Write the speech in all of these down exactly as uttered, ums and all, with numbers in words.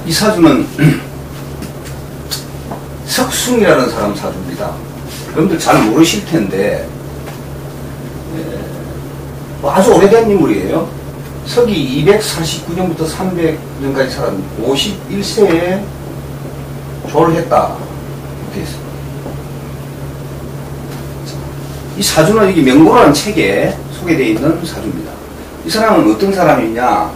이 사주는 석숭이라는 사람 사주입니다. 여러분들 잘 모르실 텐데 예, 뭐 아주 오래된 인물이에요. 서기 이백사십구 년부터 삼백 년까지 살았는데 오십일 세에 조를 했다 이렇게 있습니다. 이 사주는 여기 명고라는 책에 소개되어 있는 사주입니다. 이 사람은 어떤 사람이냐,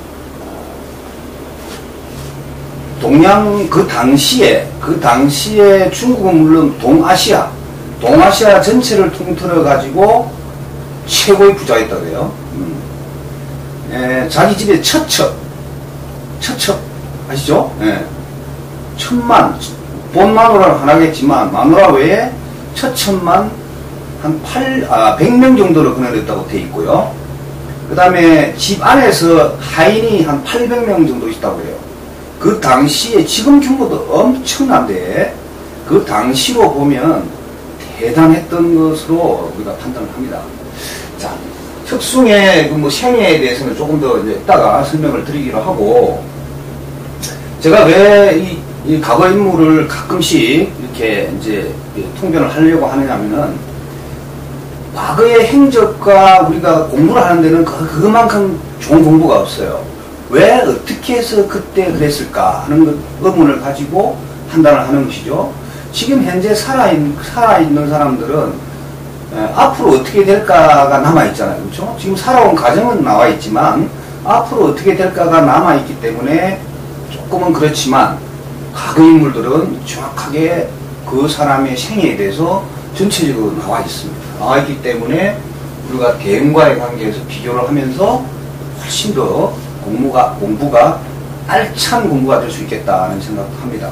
동양 그 당시에 그 당시에 중국은 물론 동아시아 동아시아 전체를 통틀어 가지고 최고의 부자였다고 해요. 음. 에, 자기 집에 처첩 처첩 아시죠? 예. 천만 본 마누라는 하나겠지만 마누라 외에 처첩만 한 팔, 아, 백 명 정도로 거느렸다고 되어 있고요. 그 다음에 집 안에서 하인이 한 팔백 명 정도 있다고 해요. 그 당시에 지금 규모도 엄청난데 그 당시로 보면 대단했던 것으로 우리가 판단을 합니다. 자, 석숭의 그 뭐 생애에 대해서는 조금 더 이제 이따가 설명을 드리기로 하고, 제가 왜 이, 이 과거 인물을 가끔씩 이렇게 이제 통변을 하려고 하느냐면은, 과거의 행적과 우리가 공부를 하는 데는 그, 그만큼 좋은 공부가 없어요. 왜 어떻게 해서 그때 그랬을까 하는 의문을 가지고 판단을 하는 것이죠. 지금 현재 살아있는, 살아있는 사람들은 에, 앞으로 어떻게 될까가 남아있잖아요. 그렇죠? 지금 살아온 과정은 나와있지만 앞으로 어떻게 될까가 남아있기 때문에 조금은 그렇지만 과거 인물들은 정확하게 그 사람의 생애에 대해서 전체적으로 나와 있습니다. 나와 있기 때문에 우리가 대응과의 관계에서 비교를 하면서 훨씬 더 공부가, 공부가 알찬 공부가 될 수 있겠다는 생각도 합니다.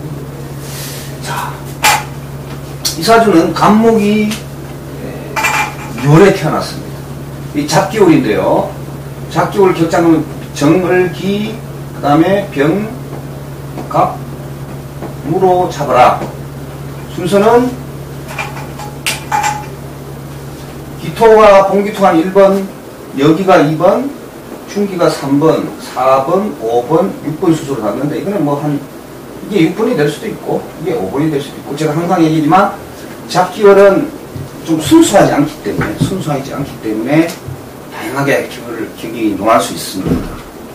자, 이 사주는 간목이 묘에 태어났습니다. 이 잡기월인데요. 잡기월 격자는 정을기, 그 다음에 병, 갑, 무로 잡아라. 순서는 기토와 봉기토가 일 번, 여기가 이 번, 중기가 삼 번, 사 번, 오 번, 육 번 순서로 갔는데, 이거는 뭐 한, 이게 육 번이 될 수도 있고, 이게 오 번이 될 수도 있고, 제가 항상 얘기지만, 잡기월은 좀 순수하지 않기 때문에, 순수하지 않기 때문에, 다양하게 격을, 격이 논할 수 있습니다.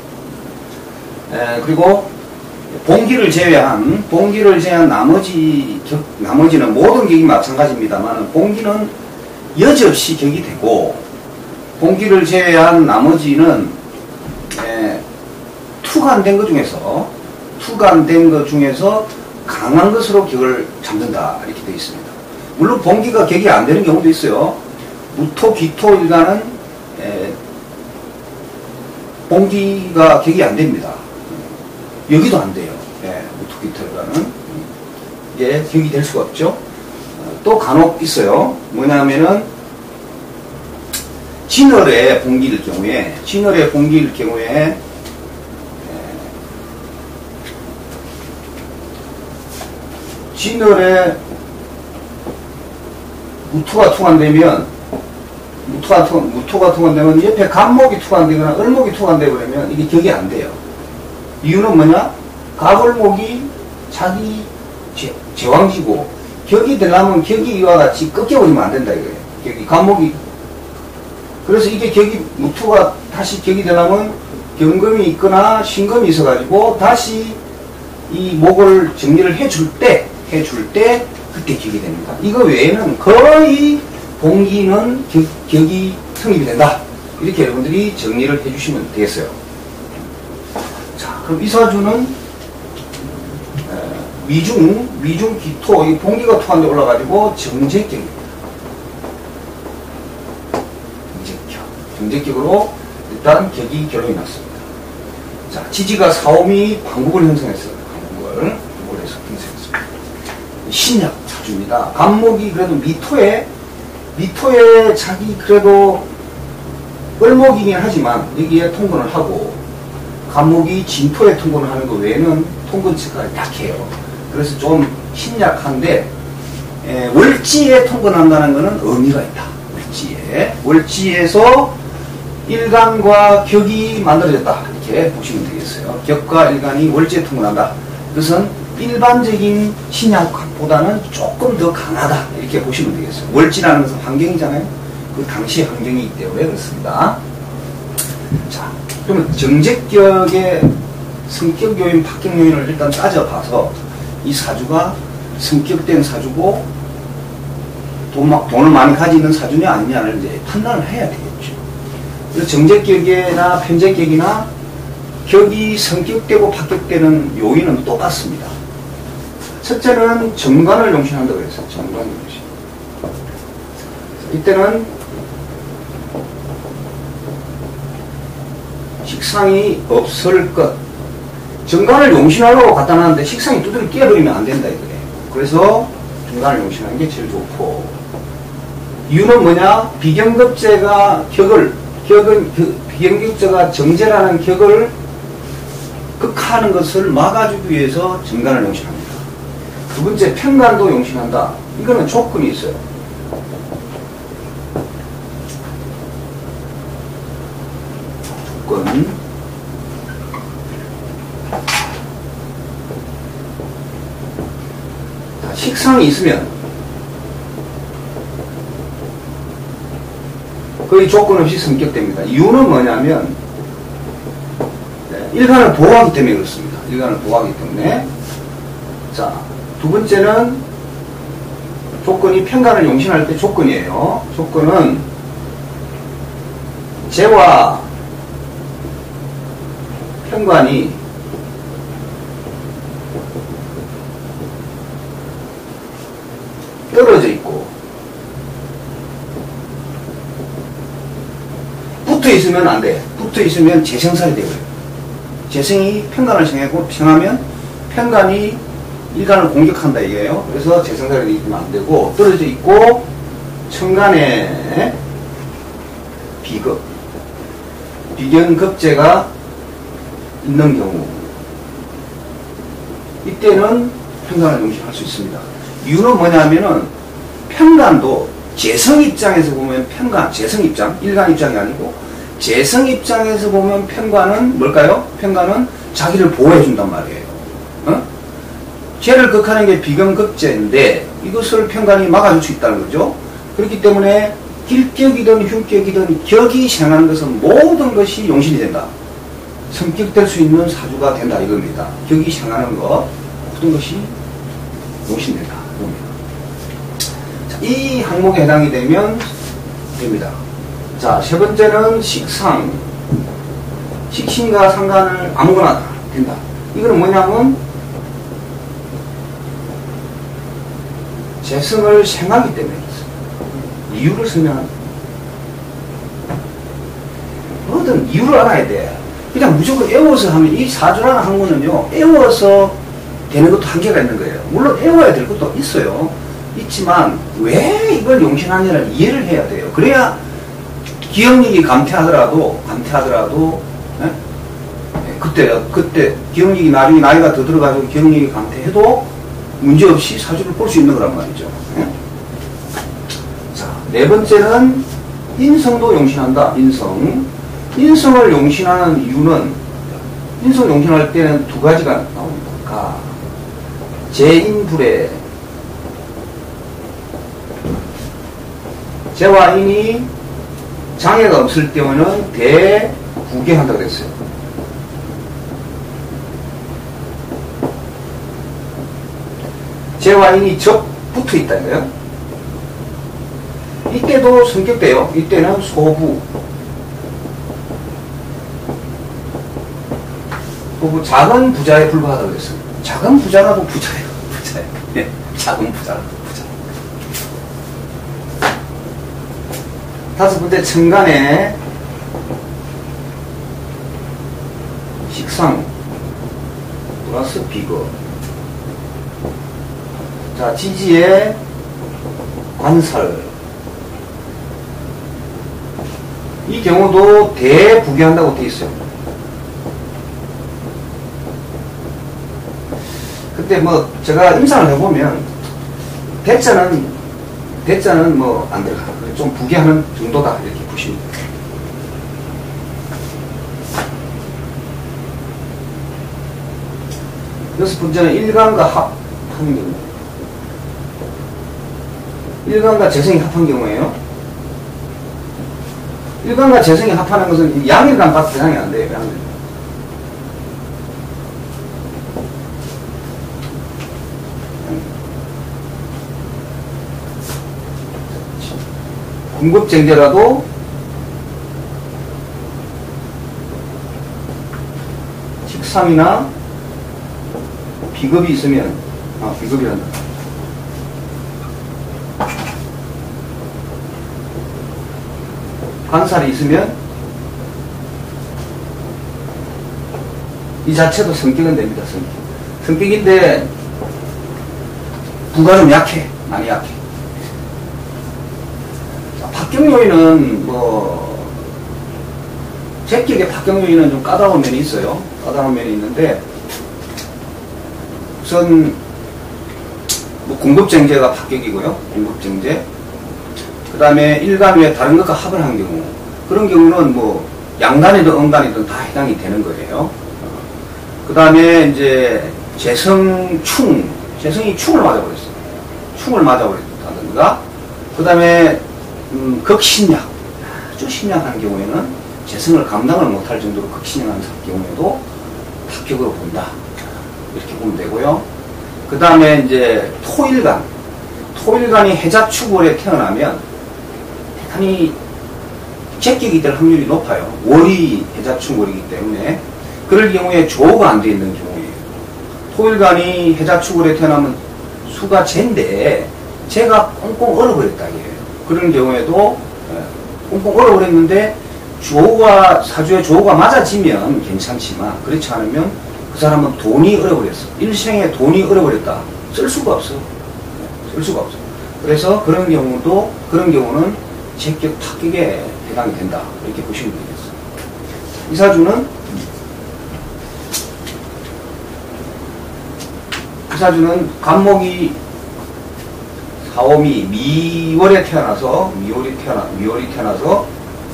에, 그리고, 봉기를 제외한, 봉기를 제외한 나머지 격, 나머지는 모든 격이 마찬가지입니다만, 봉기는 여지없이 격이 되고, 봉기를 제외한 나머지는 에, 투간된 것 중에서 투간된 것 중에서 강한 것으로 격을 잡는다 이렇게 되어 있습니다. 물론 봉기가 격이 안 되는 경우도 있어요. 무토, 기토 일간은 에, 봉기가 격이 안 됩니다. 여기도 안 돼요. 예, 무토, 기토 일간은 이게 격이 될 수가 없죠. 어, 또 간혹 있어요. 뭐냐면은 진월의 봉기일 경우에, 진월의 봉기일 경우에, 진월에 무토가 투간되면, 무토가, 투, 무토가 투간되면 옆에 간목이 투간되거나 을목이 투간되버리면 이게 격이 안 돼요. 이유는 뭐냐? 갑을목이 자기 제, 제왕지고, 격이 되려면 격이 이와 같이 꺾여버리면 안 된다 이거예요. 격이, 간목이 그래서 이게 격이, 무토가 다시 격이 되려면 경금이 있거나 신금이 있어가지고 다시 이 목을 정리를 해줄 때, 해줄 때 그때 격이 됩니다. 이거 외에는 거의 봉기는 격, 격이 성립이 된다. 이렇게 여러분들이 정리를 해주시면 되겠어요. 자, 그럼 이 사주는 미중, 미중 기토, 이 봉기가 토한데 올라가지고 정제격입니다. 정제격으로 일단 격이 결론이 났습니다. 자, 지지가 사오미 방국을 형성했어요. 방국을, 방국을 해서 형성했습니다. 신약 사주입니다. 간목이 그래도 미토에, 미토에 자기 그래도 을목이긴 하지만 여기에 통근을 하고, 간목이 진토에 통근을 하는 것 외에는 통근치가 약해요. 그래서 좀 신약한데, 에, 월지에 통근한다는 것은 의미가 있다. 월지에. 월지에서 일간과 격이 만들어졌다. 이렇게 보시면 되겠어요. 격과 일간이 월지에 통근한다. 그것은 일반적인 신약보다는 조금 더 강하다. 이렇게 보시면 되겠어요. 월지라는 것은 환경이잖아요. 그 당시의 환경이기 때문에 그렇습니다. 자, 그러면 정제격의 성격 요인, 파격 요인을 일단 따져봐서 이 사주가 성격된 사주고 돈, 돈을 많이 가지고 있는 사주냐 아니냐를 이제 판단을 해야 되겠죠. 그래서 정제격이나 편제격이나 격이 성격되고 파격되는 요인은 똑같습니다. 첫째는 정관을 용신한다고 했어요. 정관 용신. 이때는 식상이 없을 것. 정관을 용신하려고 갖다 놨는데 식상이 두드려 깨버리면 안 된다 이거예요. 그래서 정관을 용신하는 게 제일 좋고, 이유는 뭐냐? 비경급제가 격을 격은 그 비경급제가 정제라는 격을 극하는 것을 막아주기 위해서 정관을 용신합니다. 두 번째, 편관도 용신한다. 이거는 조건이 있어요. 조건. 자, 식상이 있으면 거의 조건 없이 성격됩니다. 이유는 뭐냐면 일간을 보호하기 때문에 그렇습니다. 일간을 보호하기 때문에. 자, 두 번째는 조건이 편관을 용신할 때 조건이에요. 조건은 재와 편관이 떨어져 있고 붙어 있으면 안 돼. 붙어 있으면 재생살이 되고요. 재생이 편관을 생하고 평하면 편관이 일간을 공격한다 이게요. 그래서 재생살이 되면 안 되고, 떨어져 있고 천간에 비급, 비경급제가 있는 경우, 이때는 편관을 용신할 수 있습니다. 이유는 뭐냐면은 편관도 재성 입장에서 보면 편관, 재성 입장, 일간 입장이 아니고 재성 입장에서 보면 편관은 뭘까요? 편관은 자기를 보호해준단 말이에요. 어? 죄를 극하는 게 비경급제인데 이것을 편관이 막아줄 수 있다는 거죠. 그렇기 때문에 길격이든 흉격이든 격이 생하는 것은 모든 것이 용신이 된다. 성격될 수 있는 사주가 된다 이겁니다. 격이 생하는 것, 모든 것이 용신된다. 자, 이 항목에 해당이 되면 됩니다. 자, 세 번째는 식상. 식신과 상관을 아무거나 다 된다. 이거는 뭐냐면 재성을 생하기 때문에 그렇습니다. 이유를 설명한다. 뭐든 이유를 알아야 돼. 그냥 무조건 애워서 하면, 이 사주라는 학문은요, 애워서 되는 것도 한계가 있는 거예요. 물론 애워야 될 것도 있어요. 있지만 왜 이걸 용신하냐를 이해를 해야 돼요. 그래야 기억력이 감퇴하더라도 감퇴하더라도 예? 그때 그때 기억력이 나중에 나이가 더 들어가지고 기억력이 감퇴해도 문제없이 사주를 볼 수 있는 거란 말이죠. 예? 자, 네 번째는 인성도 용신한다. 인성. 인성을 용신하는 이유는, 인성 용신할 때는 두 가지가 나옵니다. 가, 재인불에, 재와 인이 장애가 없을 때는 대부계한다고 그랬어요. 재와 인이 적 붙어 있다 이거예요. 이때도 성격돼요. 이때는 소부. 소부, 작은 부자에 불과하다고 그랬어요. 작은 부자라도 부자예요. 부자예요. 네, 작은 부자라도 부자. 다섯 번째, 천간에 식상 플러스 비거. 자, 지지에 관살. 이 경우도 대부귀한다고 되어 있어요. 그때 뭐 제가 임상을 해보면 대자는 대자는 뭐 안 들어가. 좀 부귀하는 정도다 이렇게 보시면 돼요. 여섯 번째는 일간과 합한 경우. 일간과 재성이 합한 경우에요. 일간과 재성이 합하는 것은 양일간 대상이 안 돼요. 양일간. 공급쟁제라도 식삼이나 비급이 있으면, 아, 비급이란다. 관살이 있으면 이 자체도 성격은 됩니다. 성격. 성격인데 부가 좀 약해. 많이 약해. 박경 요인은 뭐 제격의 박경 요인은 좀 까다로운 면이 있어요. 까다로운 면이 있는데 우선 뭐 공급쟁제가 박격이고요. 공급쟁제. 그 다음에 일간 외에 다른 것과 합을 한 경우, 그런 경우는 뭐 양간이든 음간이든 다 해당이 되는 거예요. 그 다음에 이제 재성충, 재성이 충을 맞아버렸어요. 충을 맞아버렸다든가, 그 다음에 음, 극신약, 아주 신약한 경우에는 재성을 감당을 못할 정도로 극신약한 경우에도 합격으로 본다. 이렇게 보면 되고요. 그 다음에 이제 토일간, 토일간이 해자축월에 태어나면 대단히 제격이 될 확률이 높아요. 월이 해자축월이기 때문에. 그럴 경우에 조우가 안 되어 있는 경우에요. 토일간이 해자축월에 태어나면 수가 재인데 재가 꽁꽁 얼어버렸다 이게요. 그런 경우에도 꽁꽁 얼어버렸는데 조우가, 사주에 조우가 맞아지면 괜찮지만 그렇지 않으면 그 사람은 돈이 얼어버렸어. 일생에 돈이 얼어버렸다. 쓸 수가 없어. 쓸 수가 없어. 그래서 그런 경우도, 그런 경우는 제격 합격에 해당이 된다. 이렇게 보시면 되겠어요. 이 사주는, 이 사주는 간목이 사오미 미월에 태어나서, 미월이 태어나, 미월이 태어나서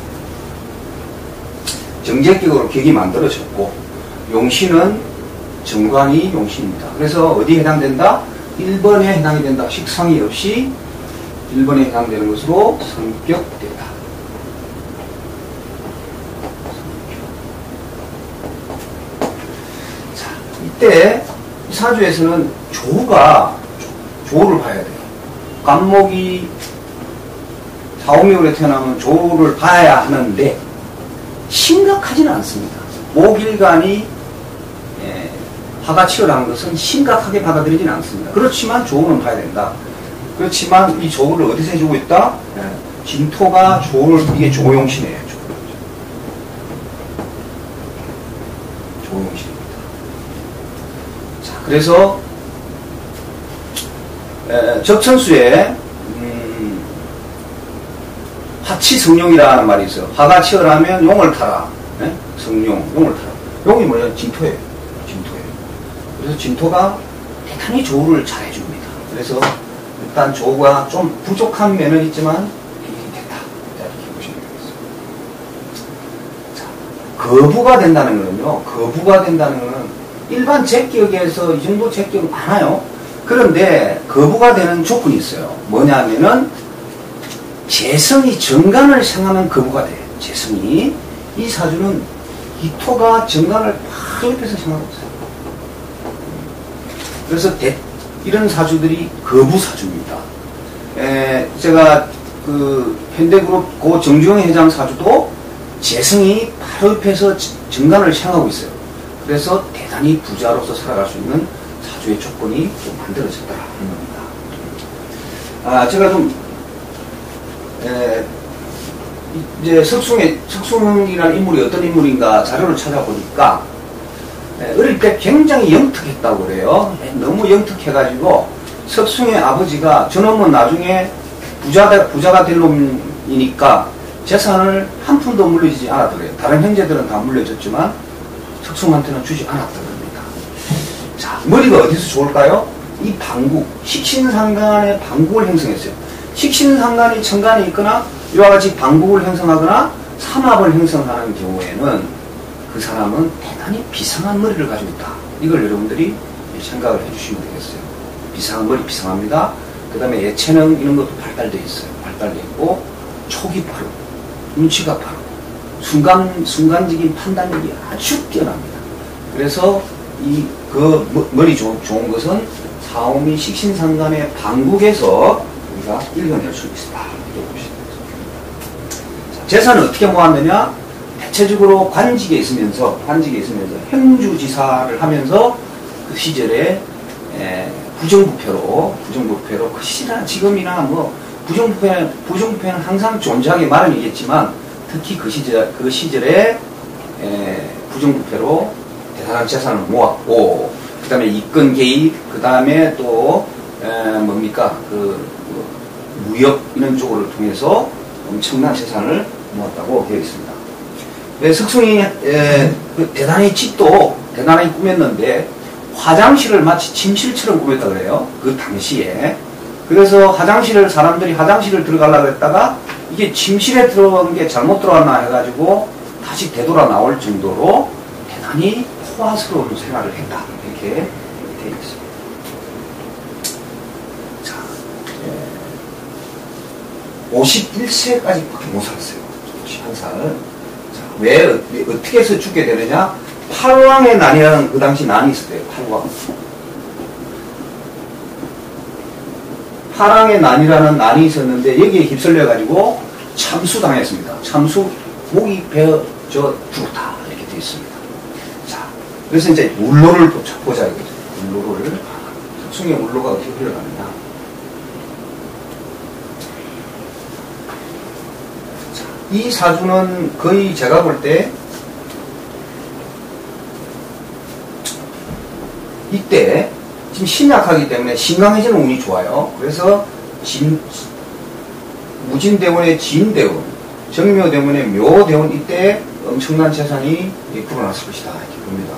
정제격으로 격이 만들어졌고, 용신은 정관이 용신입니다. 그래서 어디에 해당된다? 일 번에 해당이 된다. 식상이 없이 일 번에 해당되는 것으로 성격되다. 자, 이때 이 사주에서는 조가, 조를 봐야 돼요. 간목이 사오미월에 태어나면 조를 봐야 하는데 심각하지는 않습니다. 목일간이 예, 화가 치열한 것은 심각하게 받아들이지는 않습니다. 그렇지만 조는 봐야 된다. 그렇지만 이 조를 어디서 해주고 있다? 네. 진토가 조를, 이게 조용신이에요. 조용신입니다. 자, 그래서 에, 적천수에 음, 화치성룡이라는 말이 있어요. 화가 치열하면 용을 타라. 네? 성룡, 용을 타라. 용이 뭐예요? 진토예요. 진토예요. 그래서 진토가 대단히 조를 잘해줍니다. 그래서 일단 조가 좀 부족한 면은 있지만 됐다. 이렇게 보시면 되겠습니다. 자, 거부가 된다는 거는요. 거부가 된다는 거는 일반 제격에서 이 정도 제격 많아요. 그런데 거부가 되는 조건이 있어요. 뭐냐면은 재성이 정관을 생하면 거부가 돼요. 재성이. 이 사주는 이 토가 정관을 바로 옆에서 생하고 있어요. 그래서 대, 이런 사주들이 거부사주입니다. 에, 제가 그 현대그룹 고 정주영 회장 사주도 재성이 바로 옆에서 정관을 생하고 있어요. 그래서 대단히 부자로서 살아갈 수 있는 사주의 조건이 좀 만들어졌다는 겁니다. 아, 제가 좀 에, 이제 석숭의 석숭이라는 인물이 어떤 인물인가 자료를 찾아보니까 에, 어릴 때 굉장히 영특했다고 그래요. 너무 영특해가지고 석숭의 아버지가 저놈은 나중에 부자가, 부자가 될 놈이니까 재산을 한 푼도 물려주지 않았더래요. 다른 형제들은 다 물려줬지만 석숭한테는 주지 않았던 겁니다. 자, 머리가 어디서 좋을까요? 이 방국, 식신상간의 방국을 형성했어요. 식신상간이 천간에 있거나 이와 같이 방국을 형성하거나 삼합을 형성하는 경우에는 그 사람은 대단히 비상한 머리를 가지고 있다. 이걸 여러분들이 생각을 해주시면 되겠어요. 비상한 머리 비상합니다. 그 다음에 예체능 이런 것도 발달되어 있어요. 발달되어 있고 촉이 빠르고 눈치가 빠르고 순간, 순간적인 판단력이 아주 뛰어납니다. 그래서 이 그 머리 좋은, 좋은 것은 사오미 식신상간의 방국에서 우리가 읽어낼 수 있다. 이렇게 보시면 됩니다. 재산을 어떻게 모았느냐? 대체적으로 관직에 있으면서 관직에 있으면서 행주지사를 하면서 그 시절에 에, 부정부패로 부정부패로 그 시절이나 지금이나 뭐 부정부패 부정부패는 항상 존재하기 마련이겠지만 특히 그 시절 그 시절에 에, 부정부패로 대단한 재산을 모았고 그 다음에 입건 개입 그 다음에 또 에, 뭡니까 그 뭐, 무역 이런 쪽을 통해서 엄청난 재산을 모았다고 되어 있습니다. 네, 석승이 에, 그 대단히 집도 대단히 꾸몄는데 화장실을 마치 침실처럼 꾸몄다 그래요. 그 당시에. 그래서 화장실을 사람들이 화장실을 들어가려고 했다가 이게 침실에 들어간 게 잘못 들어갔나 해가지고 다시 되돌아 나올 정도로 대단히 호화스러운 생활을 했다. 이렇게 되어 있습니다. 자, 예, 오십일 세까지밖에 못 살았어요. 오십일 살. 자, 왜, 왜 어떻게 해서 죽게 되느냐? 팔왕의 난이라는 그 당시 난이 있었대요. 팔왕. 팔왕의 난이라는 난이 있었는데 여기에 휩쓸려가지고 참수당했습니다. 참수, 목이 베어져 죽었다. 이렇게 되어 있습니다. 자, 그래서 이제 울로를 보자 이거죠. 울로를. 석승의 울로가 어떻게 흘러가느냐. 자, 이 사주는 거의 제가 볼 때 이때 지금 신약하기 때문에 신강해지는 운이 좋아요. 그래서 진, 무진대운의 진대운, 정묘대운의 묘대운 이때 엄청난 재산이 불어났을 것이다. 이렇게 봅니다.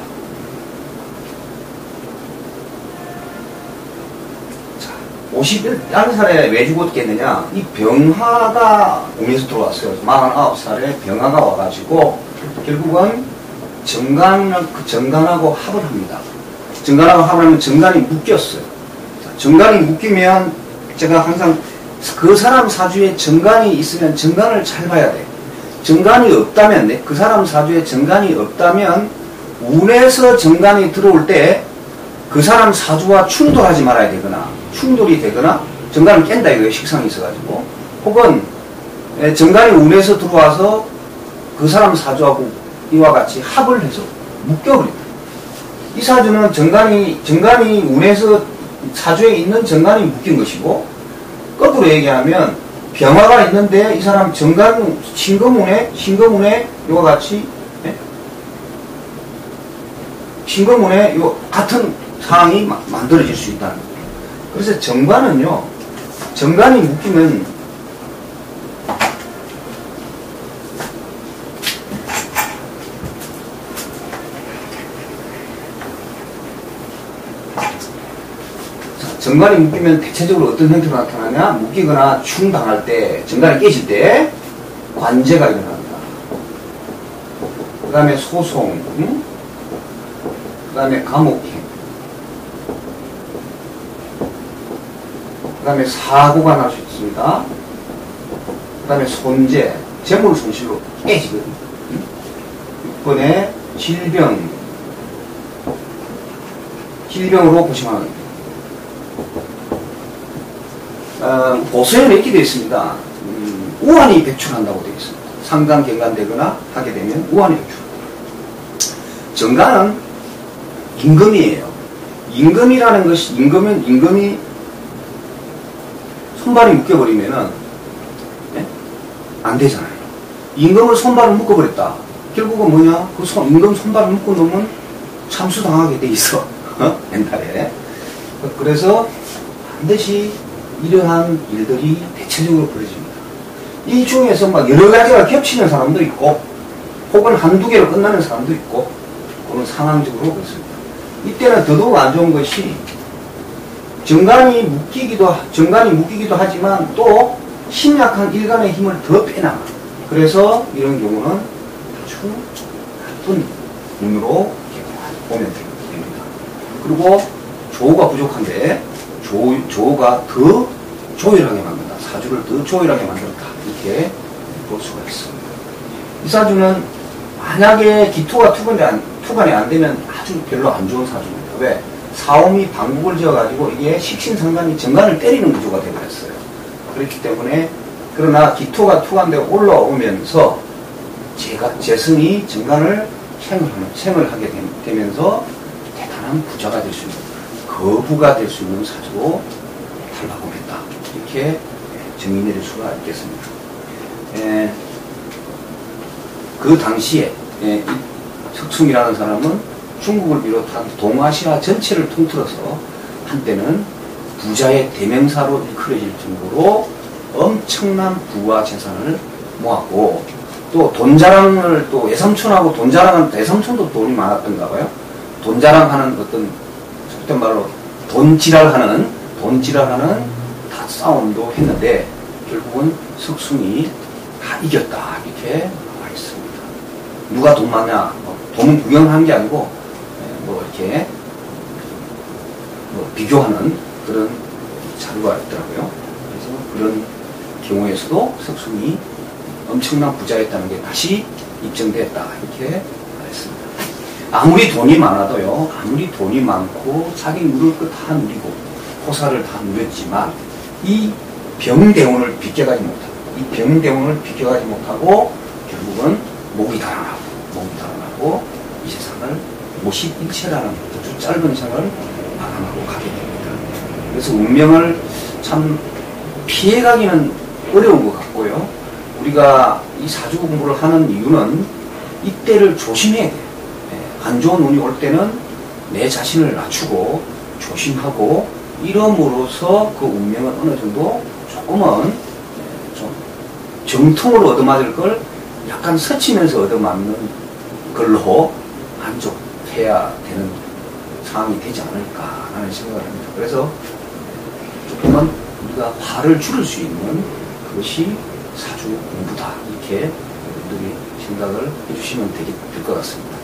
자, 오십일 살에 왜 죽었겠느냐? 이 병화가 몸에서 들어왔어요. 마흔아홉 살에 병화가 와가지고 결국은 정간, 그 정간하고 합을 합니다. 정간하고 합을 하면 정간이 묶였어요. 정간이 묶이면 제가 항상 그 사람 사주에 정간이 있으면 정간을 잘 봐야 돼. 정간이 없다면, 그 사람 사주에 정간이 없다면 운에서 정간이 들어올 때 그 사람 사주와 충돌하지 말아야 되거나 충돌이 되거나 정간을 깬다 이거예요. 식상이 있어가지고. 혹은 정간이 운에서 들어와서 그 사람 사주하고 이와 같이 합을 해서 묶여버린다. 이 사주는 정간이, 정간이 운에서 사주에 있는 정간이 묶인 것이고, 거꾸로 얘기하면 병화가 있는데 이 사람 정간, 신금운에, 신금운에 이와 같이, 예? 신금운에 요 같은 상황이 마, 만들어질 수 있다는 거예요. 그래서 정관은요, 정간이 묶이면 정관이 묶이면 대체적으로 어떤 형태로 나타나냐? 묶이거나 충당할 때, 정관이 깨질 때 관제가 일어납니다. 그 다음에 소송, 응? 그 다음에 감옥행, 그 다음에 사고가 날 수 있습니다. 그 다음에 손재, 재물 손실로 깨지거든요. 육 번에 질병, 질병으로 고심하는 겁니다. 어, 보서에는 이렇게 되어 있습니다. 음, 우환이 배출한다고 되어 있습니다. 상간, 경간되거나 하게 되면 우환이 배출합니다. 정간은 임금이에요. 임금이라는 것이, 임금은, 임금이 손발이 묶여버리면은, 네? 안 되잖아요. 임금을 손발을 묶어버렸다. 결국은 뭐냐? 그 손, 임금 손발을 묶어놓으면 참수당하게 돼 있어. 어? 옛날에. 그래서 반드시 이러한 일들이 대체적으로 벌어집니다. 이 중에서 막 여러 가지가 겹치는 사람도 있고, 혹은 한두 개로 끝나는 사람도 있고, 그런 상황적으로 그렇습니다. 이때는 더더욱 안 좋은 것이 정간이 묶이기도, 정간이 묶이기도 하지만 또 심약한 일간의 힘을 더 빼나가. 그래서 이런 경우는 아주 나쁜 운으로 보면 됩니다. 그리고 조우가 부족한데 조, 조우가 더 조율하게 만든다. 사주를 더 조율하게 만들었다. 이렇게 볼 수가 있습니다. 이 사주는 만약에 기토가 투간이 안, 투간이 안 되면 아주 별로 안 좋은 사주입니다. 왜? 사옴이 방국을 지어가지고 이게 식신상간이 정간을 때리는 구조가 되어버렸어요. 그렇기 때문에 그러나 기토가 투간되고 올라오면서 제가 재성이 정간을 생을, 생을 하게 되면서 대단한 부자가 될 수 있는, 거부가 될 수 있는 사주로 탈바꿈했다. 이렇게 정의 내릴 수가 있겠습니다. 에, 그 당시에 에, 이 석숭이라는 사람은 중국을 비롯한 동아시아 전체를 통틀어서 한때는 부자의 대명사로 일컬어질 정도로 엄청난 부와 재산을 모았고, 또 돈자랑을 또 외삼촌하고 돈자랑은 외삼촌도 돈이 많았던가 봐요. 돈자랑하는 어떤 속된 말로 돈지랄하는 돈지랄하는 다 싸움도 했는데 결국은 석숭이 다 이겼다. 이렇게 나와 있습니다. 누가 돈 많냐? 뭐 돈은 구경하는 게 아니고 뭐 이렇게 뭐 비교하는 그런 자료가 있더라고요. 그래서 그런 경우에서도 석숭이 엄청난 부자였다는 게 다시 입증됐다. 이렇게 말했습니다. 아무리 돈이 많아도요, 아무리 돈이 많고 자기 누릴 것 다 누리고 호사를 다 누렸지만 이 병대운을 비껴가지 못하고 이 병대운을 비껴가지 못하고 결국은 목이 달아나고 목이 달아나고 이 세상을 오십일체라는 아주 짧은 생을 마감하고 가게 됩니다. 그래서 운명을 참 피해가기는 어려운 것 같고요. 우리가 이 사주 공부를 하는 이유는 이때를 조심해야 돼요. 안 좋은 운이 올 때는 내 자신을 낮추고 조심하고 이름으로써 그 운명은 어느 정도 조금은 좀 정통으로 얻어맞을 걸 약간 스치면서 얻어맞는 걸로 만족해야 되는 상황이 되지 않을까 하는 생각을 합니다. 그래서 조금은 우리가 화를 줄일 수 있는 그것이 사주 공부다. 이렇게 여러분들이 생각을 해주시면 될 것 같습니다.